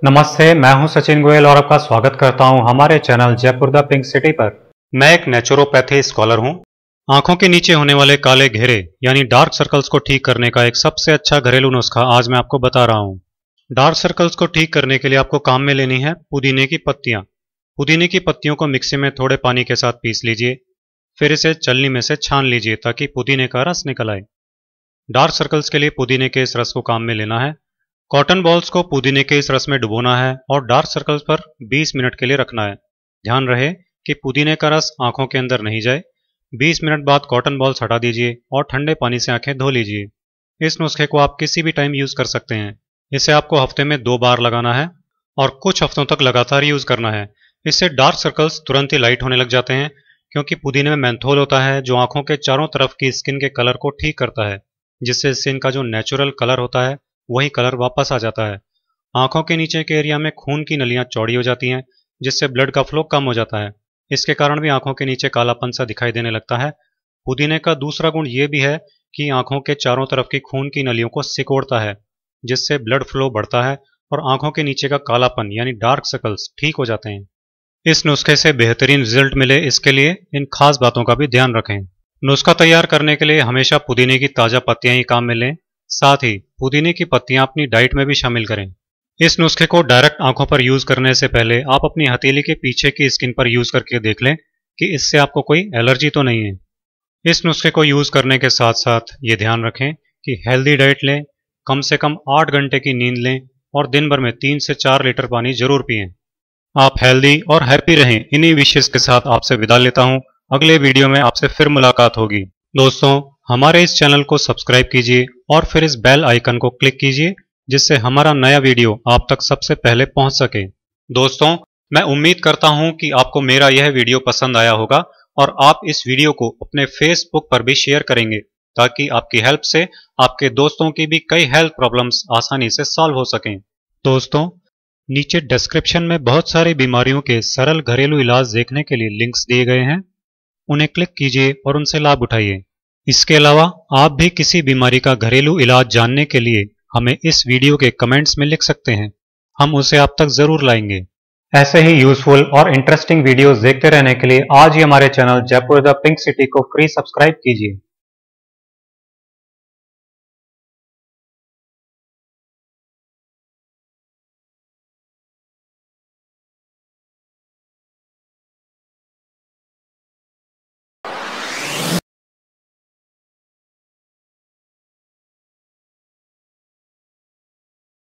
नमस्ते, मैं हूं सचिन गोयल और आपका स्वागत करता हूं हमारे channel Jaipur the pink city पर। मैं एक नेचुरोपैथी स्कॉलर हूं। आंखों के नीचे होने वाले काले घेरे यानी डार्क सर्कल्स को ठीक करने का एक सबसे अच्छा घरेलू नुस्खा आज मैं आपको बता रहा हूं। डार्क सर्कल्स को ठीक करने के लिए आपको काम में लेनी है पुदीने की पत्तियां। पुदीने की पत्तियों को मिक्सी में थोड़े पानी के साथ पीस लीजिए, फिर इसे छलनी में से छान लीजिए ताकि पुदीने का रस निकल आए। डार्क सर्कल्स के लिए पुदीने के इस रस को काम में लेना है। कॉटन बॉल्स को पुदीने के इस रस में डुबोना है और डार्क सर्कल्स पर 20 मिनट के लिए रखना है। ध्यान रहे कि पुदीने का रस आंखों के अंदर नहीं जाए। 20 मिनट बाद कॉटन बॉल्स हटा दीजिए और ठंडे पानी से आंखें धो लीजिए। इस नुस्खे को आप किसी भी टाइम यूज कर सकते हैं। इसे आपको हफ्ते में 2 बार लगाना है और कुछ हफ्तों तक लगातार यूज करना है। इससे डार्क सर्कल्स तुरंत ही लाइट होने लग जाते हैं, क्योंकि पुदीने में मेंथोल होता है जो आंखों के चारों तरफ की स्किन के कलर को ठीक करता है, जिससे स्किन का जो नेचुरल कलर होता है वही कलर वापस आ जाता है। आंखों के नीचे के एरिया में खून की नलियां चौड़ी हो जाती हैं, जिससे ब्लड का फ्लो कम हो जाता है। इसके कारण भी आंखों के नीचे कालापन सा दिखाई देने लगता है। पुदीने का दूसरा गुण यह भी है कि आंखों के चारों तरफ की खून की नलियों को सिकोड़ता है, जिससे ब्लड फ्लो बढ़ता है और आंखों के नीचे का कालापन यानी डार्क सर्कल्स ठीक हो जाते हैं। इस नुस्खे से बेहतरीन रिजल्ट मिले, इसके लिए इन खास बातों का भी ध्यान रखें। नुस्खा तैयार करने के लिए हमेशा पुदीने की ताजा पत्तियां ही काम में लें। साथ ही पुदीने की पत्तियां अपनी डाइट में भी शामिल करें। इस नुस्खे को डायरेक्ट आंखों पर यूज करने से पहले आप अपनी हथेली के पीछे की स्किन पर यूज करके देख लें कि इससे आपको कोई एलर्जी तो नहीं है। इस नुस्खे को यूज करने के साथ साथ ये ध्यान रखें कि हेल्दी डाइट लें, कम से कम 8 घंटे की नींद लें और दिन भर में 3 से 4 लीटर पानी जरूर पिएं। आप हेल्दी और हैप्पी रहें, इन्हीं विशेष के साथ आपसे विदा लेता हूं। अगले वीडियो में आपसे फिर मुलाकात होगी। दोस्तों, हमारे इस चैनल को सब्सक्राइब कीजिए और फिर इस बेल आइकन को क्लिक कीजिए, जिससे हमारा नया वीडियो आप तक सबसे पहले पहुंच सके। दोस्तों, मैं उम्मीद करता हूं कि आपको मेरा यह वीडियो पसंद आया होगा और आप इस वीडियो को अपने फेसबुक पर भी शेयर करेंगे, ताकि आपकी हेल्प से आपके दोस्तों की भी कई हेल्थ प्रॉब्लम्स आसानी से सॉल्व हो सकें। दोस्तों, नीचे डिस्क्रिप्शन में बहुत सारी बीमारियों के सरल घरेलू इलाज देखने के लिए लिंक्स दिए गए हैं। उन्हें क्लिक कीजिए और उनसे लाभ उठाइए। इसके अलावा आप भी किसी बीमारी का घरेलू इलाज जानने के लिए हमें इस वीडियो के कमेंट्स में लिख सकते हैं। हम उसे आप तक जरूर लाएंगे। ऐसे ही यूजफुल और इंटरेस्टिंग वीडियोस देखते रहने के लिए आज ही हमारे channel Jaipur the pink city को फ्री सब्सक्राइब कीजिए।